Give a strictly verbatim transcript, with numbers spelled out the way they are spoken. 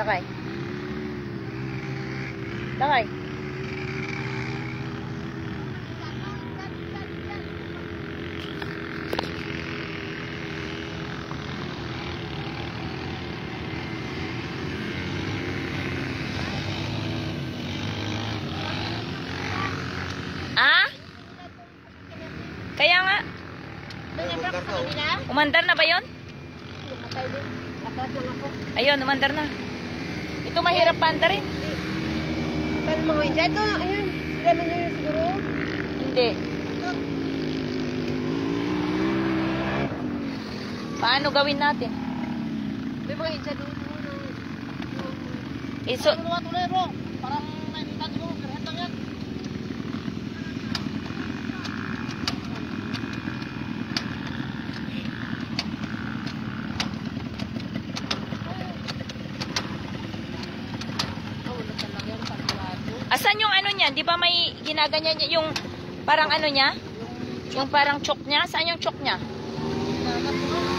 Lakay. Lakay. Ah? Kaya nga. Umandar na ba yun? Ayun, umandar na. Ito mahirap pa andarin. Paano mga hindi? Ito, ayun. Sila na yun siguro. Hindi. Paano gawin natin? May mga hindi doon. Iso. Tuloy bro. Parang may kita siguro. Kerhet lang yan. Asan yung ano niya? Di ba may ginaganyan niya yung parang ano niya? Yung parang chok niya? Saan yung chok niya?